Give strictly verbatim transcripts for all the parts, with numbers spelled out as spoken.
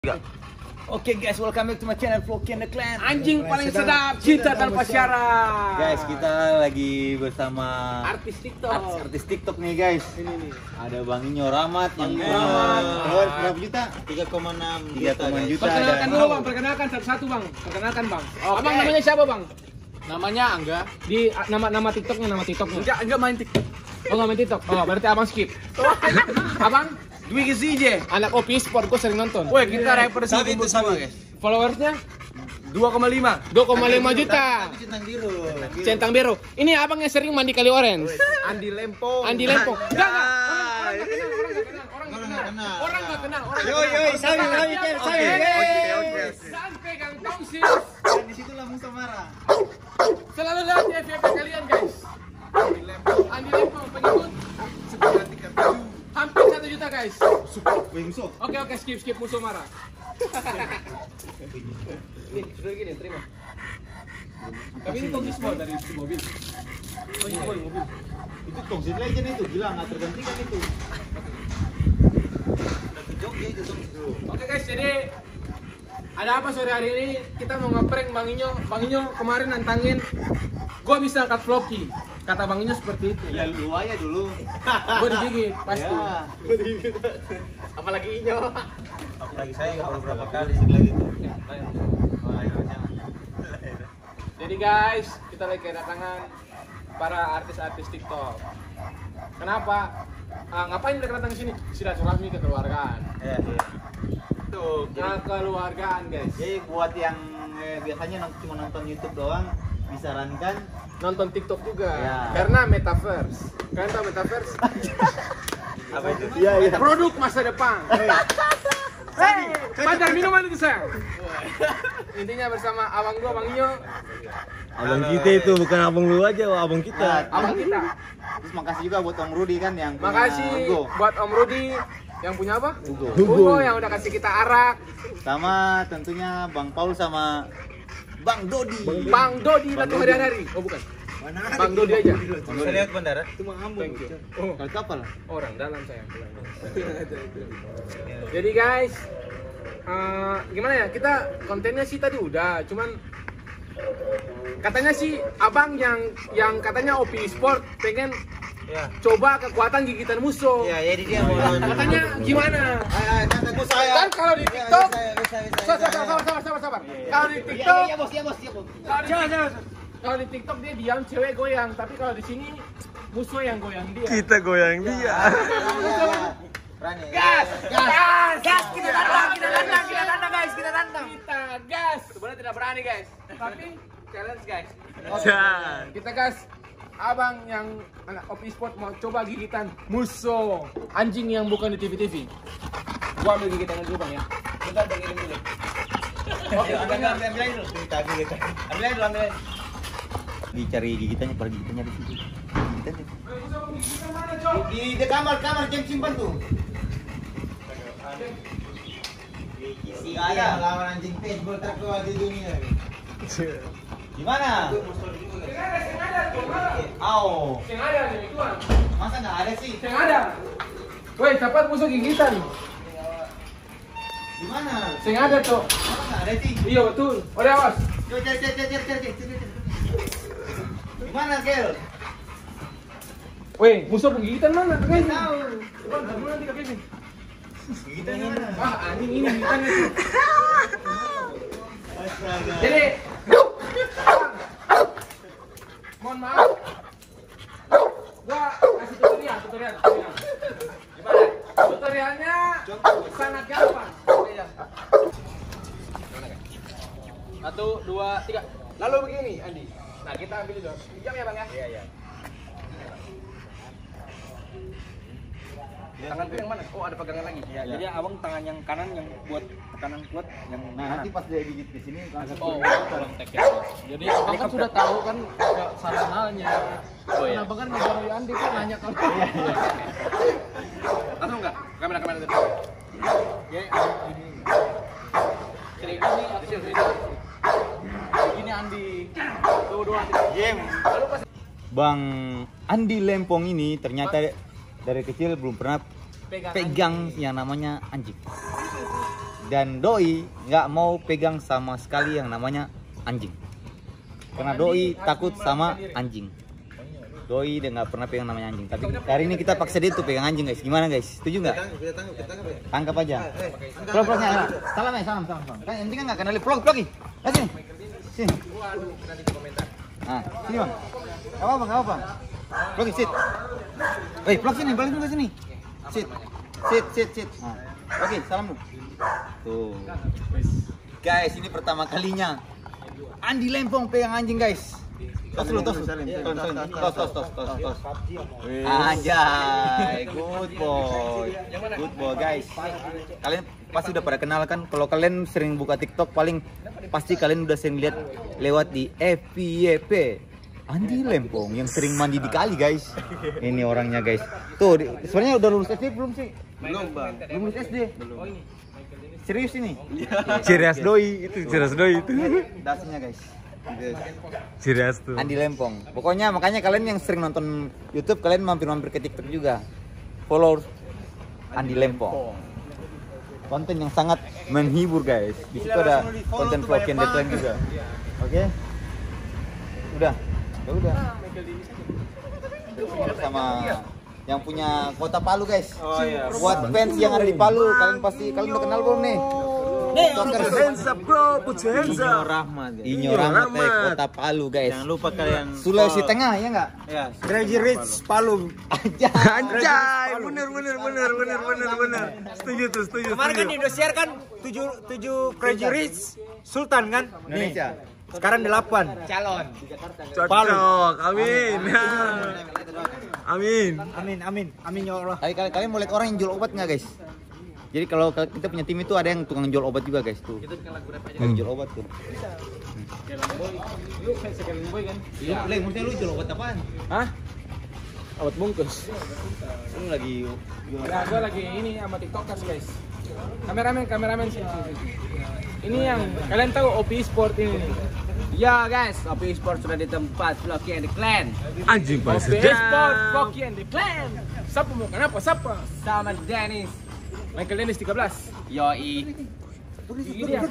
Oke okay guys, welcome back to my channel Floki and the Clan. Anjing paling sedap, cinta tanpa syarat. Guys, kita lagi bersama artis TikTok. Artis, artis TikTok nih guys. Ini nih. Ada Bang Inyo Rahmat yang punya Rahmat. berapa juta? tiga koma enam juta. Perkenalkan Ada- dulu bang, perkenalkan satu-satu bang. Perkenalkan bang. Oke. Abang namanya siapa bang? Namanya Angga. Di a- nama nama TikToknya, nama TikToknya. Enggak, enggak main TikTok. Oh nggak main TikTok. Oh berarti abang skip. Abang Dwi Gizi je. anak O P Sport, gue sering nonton. Woi, kita rapper sih Sabi itu, semua, sabi. guys. Followersnya dua koma lima. dua koma lima juta. Centang biru. Centang biru. Ini abang yang sering mandi kali orange. Andi Lempong. Andi Lempong. Enggak enggak. Orang nggak kenal, orang nggak kenal, orang nggak kenal. Orang nggak kenal, orang nggak Yoi, kenal. yoi, sabi, sabi, Siapa? sabi. Oke, oke. Sampai Gang Tongsis. Dan di situ lah Musa marah. Selalu lihat di F Y P kalian guys. Andi Lempong pengikut hampir satu juta guys. Wih, Musa. Oke oke skip skip musuh marah. Ini sudah gini terima. Tapi ini tongsis semua dari si mobil. Oh ini mobil mobil. Itu Tongsit Legend itu gila nggak tergantikan itu. Oke guys, jadi ada apa sore hari ini? Kita mau ngeprank Bang Inyo. Bang Inyo kemarin nantangin gua bisa angkat Floki. Kata Bang Inyo seperti itu. Ya lu aja dulu. Gua digigit pasti. Ya. Apalagi Inyo. Apalagi saya nggak perlu berapa kali sih lagi tuh. Oh, ayo, jangan. Jadi guys, kita lagi kedatangan para artis-artis TikTok. Kenapa? Ah, ngapain mereka datang ke sini? Silaturahmi kekeluargaan. Ya, ya. Tuh, jadi, Kekeluargaan guys. jadi buat yang eh, biasanya nont- cuma nonton YouTube doang, disarankan Nonton TikTok juga. Ya. Karena metaverse. Kalian tahu metaverse? apa itu? Iya, iya. Produk masa depan. Hey, pacar minuman itu sayang. Intinya bersama abang gua, Bang Inyo, Abang kita itu bukan abang lu aja, abang kita. abang kita. Terus makasih juga buat Om Rudi kan yang punya Makasih Ugo. buat Om Rudi yang punya apa? Ugo. Ugo yang udah kasih kita arak. Sama tentunya Bang Paul sama Bang Dodi. Bang Dodi lagi hari-hari. Oh bukan. Bang Dodi aja. Bisa lihat bandara? Cuma Thank you. Oh, Kalau kapal. orang dalam sayang. Jadi guys, eh, gimana ya? Kita kontennya sih tadi udah, cuman katanya sih abang yang yang katanya O P Sport pengen Ya. coba kekuatan gigitan musuh. Ya, jadi dia mau Katanya gimana? Aku saya. Kan kalau di TikTok, bisa, bisa, sabar sabar sabar sabar sabar. sabar. Kalau di TikTok, Iya, bos, iya, bos, iya, bos. kalau di- kalau di TikTok dia diam, cewek goyang, tapi kalau di sini musuh yang goyang dia. Kita goyang dia. Berani. Gas, gas, Gas, kita tantang, kita tantang, kita tantang guys, kita tantang. kita gas. Sebenarnya tidak berani guys, tapi challenge guys. Jangan. Kita gas. Abang yang anak O P Sport mau coba gigitan musuh anjing yang bukan di T V T V. Gua ambil gigitannya dulu bang ya. Bentar bang ini dulu. Oke, ambil, ambil, ambil, ambil aja dulu. Ambil aja dulu, ambil aja. Dicari gigitannya, pada gigitannya di situ. Gigitannya. Di, di kamar, kamar jam simpan tuh. Si ada lawan anjing paintball terkuat di dunia. Gimana? Au. Yang ada nih tuan. Masa nggak ada sih? Yang ada. Woi, dapat musuh gigitan. Gimana? Yang ada tuh. Masa nggak ada sih? Iya betul. Oh awas. Coba cari, cari, cari, cari, cari, cari. Gimana, Kel? Woi, musuh penggigitan mana? Kakek Tahu. Coba dulu nanti kakek ini. Gigitannya mana? Ah, anjing ini gigitannya tuh. Astaga. Jadi, mohon maaf. Gua kasih tutorial, tutorial, tutorial. Gimana? Tutorialnya sangat gampang. Satu, dua, tiga. Lalu begini, Andi. Nah, kita ambil dulu. Pinjam ya, Bang ya? Iya, iya. Tangan tuh yang mana? Oh, ada pegangan lagi. Ya, jadi abang tangan yang kanan yang buat tekanan kuat yang Nah, nanti pas dia gigit di sini langsung Oh, tolong tek ya. Jadi abang kan sudah tahu kan sarananya. Oh iya. Abang kan ngebaru Andi kan nanya kalau. Langsung enggak? Kamera kamera tadi. Ya, ini. Jadi ini atau ini. Ini Andi. Tuh dua. game. Bang Andi Lempong ini ternyata dari kecil belum pernah Pegang, pegang yang namanya anjing. Dan Doi nggak mau pegang sama sekali yang namanya anjing. Karena Doi takut sama anjing. Doi dia nggak pernah pegang namanya anjing. Tapi hari ini kita paksa dia tuh pegang anjing guys. Gimana guys? Setuju nggak? Tangkap aja. Vlog-vlognya. Salam ya, salam, salam, salam. Kan yang penting kan nggak kenali vlog-vlog nih. Sini. Sini. Nah, sini bang. Gak apa-apa, gak apa-apa. Vlog sit. Woi, vlog sini, balik juga sini. Sit. Sit, sit, sit. Nah. Oke, salam dulu. Tuh. Guys, ini pertama kalinya Andi Lempong pegang anjing guys. Tos dulu, tos. Tos, tos, tos, tos, tos. Anjay, good boy. Good boy guys. Kalian pasti udah pada kenal kan? Kalau kalian sering buka TikTok paling pasti kalian udah sering lihat lewat di F Y P. Andi Lempong yang sering mandi di kali guys. Ini orangnya guys. Tuh, sebenarnya udah lulus S D belum sih? Belum, Bang. Belum lulus S D. Belum. Serius ini? Cirias Doi itu, cirias Doi itu. Dasarnya guys. Cirias tuh. Andi Lempong. Pokoknya makanya kalian yang sering nonton YouTube kalian mampir-mampir ke TikTok juga. Follow Andi Lempong. Konten yang sangat menghibur guys. Di situ ada konten vlog yang deadline juga. Oke? Udah. Ya udah. Sama yang punya kota Palu guys. Oh iya. Buat fans yang ada di Palu, kalian pasti kalian udah kenal belum nih? TikTokers. Hands up bro, put your hands Inyo up. Rahmat. guys. Inyo Rahmat eh, kota Palu guys. Jangan lupa kalian Sulawesi Tengah ya enggak? Ya, Crazy Rich Palu. Aja. Anjay, bener bener bener bener bener bener. Setuju tuh, setuju. Kemarin kan setuju. di Indosiar kan tujuh tujuh Crazy Rich Sultan kan? Indonesia. Sekarang delapan. Calon. Cocok, amin. Amin. Amin amin amin ya Allah. Kalian kalian, kalian mau lihat orang yang jual obat nggak guys? Jadi kalau kalau kita punya tim itu ada yang tukang jual obat juga guys tuh. kita bikin lagu rap aja. Yang jual obat tuh. Lu kayak second boy kan? Iya, Leng, maksudnya lu jual obat apaan? Hah? Obat bungkus. Lu lagi jual Nah, gua lagi ini sama TikTokers guys. Kameramen, kameramen sini. sini, sini. Ini yang kalian tahu O P Sport ini. nih. Ya guys, O P Sport sudah di tempat Flocky and the Clan Anjing O paling P sedap. Sport, Foki and the Clan. Siapa mau kenapa? Siapa? sama Dennis. Michael Dennis tiga belas. Yoi. Ini dia.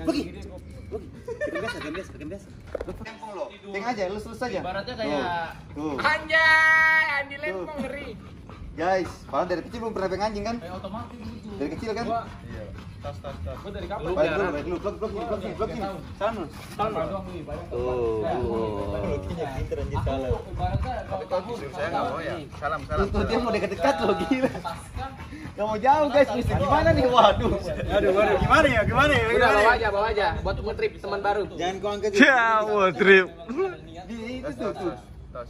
Teng aja, lu selesai aja. Ibaratnya kayak Tuh. Anjay, Andi Lempong ngeri. Guys, padahal dari kecil belum pernah pegang anjing kan? kayak otomatis gitu. Dari kecil kan? Gua Tas tas tas. gua dari kapan? Baik dulu, baik dulu. Vlog, vlog, vlog, vlog, vlog, vlog. Salam dulu. Tahun doang nih, banyak. Tuh. Pinter anjir salah. Ibaratnya kalau kamu Saya enggak mau ya. Salam Tuh, tuh, dia mau dekat-dekat loh, gila. Gak mau jauh guys, mesti gimana nih? Waduh. Aduh, waduh, gimana ya? Gimana ya? Udah bawa aja, bawa aja buat nge-trip teman baru. Jangan kau angkat. Ya, world trip. Di itu tuh, tuh. Tas.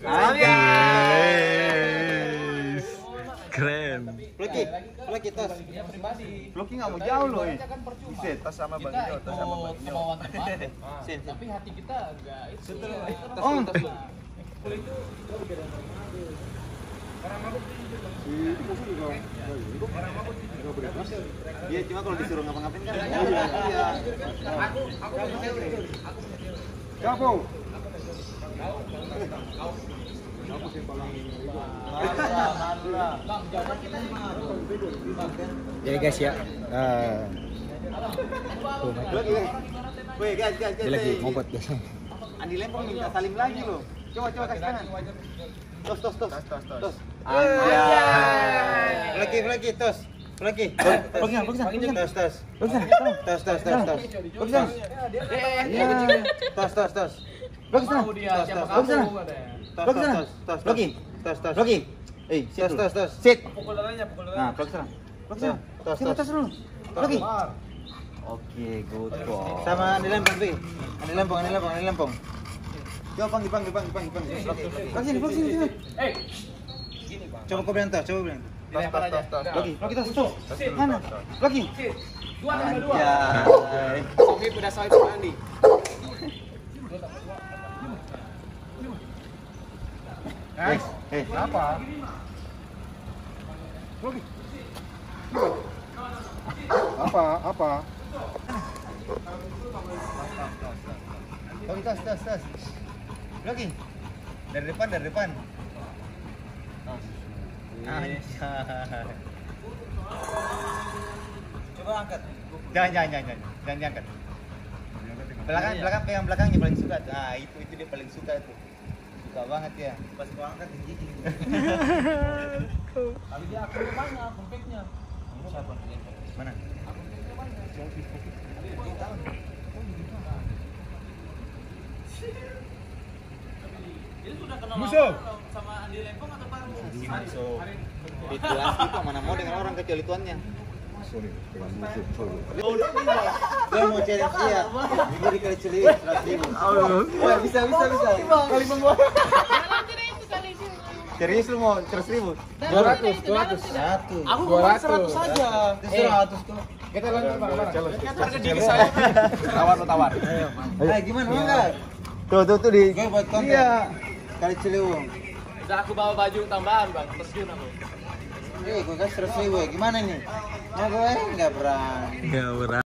Yes. Keren. Vlogi, vlogi tas. Vlogi nggak mau jauh loh ini. Buset. Tas sama Bang Inyo, tas sama Bang Inyo. Kemauan terbaik. Tapi hati kita enggak itu. Oh. Iya, cuma kalau disuruh ngapa-ngapain kan. Iya. Aku aku Kamu. Jadi guys ya. Woi, guys, guys, guys. Lagi ngobat guys. Andi Lempong minta salim lagi loh. Coba coba kasih tangan. Tos tos tos. Tas tas tas. Tos. Anjay. Lagi lagi tos. Lagi. Lagi lagi lagi. Tos tos. Tos tos tos tos tos. Tos. Iya. Tos tos tos. Lagi sana. Dia siapa Lagi sana. kamu katanya. Lagi sana. Lagi. Tas tas. Lagi. Eh, tos tos tos. Sit. Pukul darahnya, pukul Nah, darahnya. lagi sana. Lagi sana. Tos tos. Tos dulu. Lagi. Oke, good boy. Sama Andi Lempong, Pi. Andi Lempong, Andi Lempong, Andi Lempong. Coba panggil, panggil, panggil, panggil, panggil. Lagi sini, lagi sini, sini. Eh, Coba kau bilang tas, coba bilang. Tas tas tas tas. Lagi, lagi tas, tuh. Mana? Lagi. dua tambah dua. Anjay. Oke, udah soal sama Andi. Eh, eh. Apa? Apa? Apa? Lagi tas, tas, tas. Lagi. Dari depan, dari depan. Anjay. Coba angkat. Jangan, jangan, jangan, jangan, jangan diangkat. Belakang, belakang, pegang belakangnya paling suka. Nah, itu itu dia paling suka itu. Suka banget ya. Pas gua angkat gigi. Tapi dia akunnya banyak, kontaknya. Siapa? Mana? Itu sudah kenal Musuh. sama Andi Lempong atau Pak? Musuh. Itu asli kok mana mau dengan orang kecuali tuannya. Gue mau cari dia. Ibu dikali celi seratus ribu. Wah, bisa bisa bisa. Kali pembuat. Serius lu mau seratus ribu? dua ratus, dua ratus. Satu. Aku dua cuma ratus. seratus saja. Seratus tuh. Kita lanjut bareng-bareng. Harga diri saya. Tawar lo tawar. Eh gimana mau enggak? Tuh tuh tuh di. Gue buat konten. Iya. Kali Ciliwung. Udah aku bawa baju tambahan bang, terjun aku. Eh, gue kasih seratus ribu. Gimana nih? Mau gue enggak berani. Enggak berani.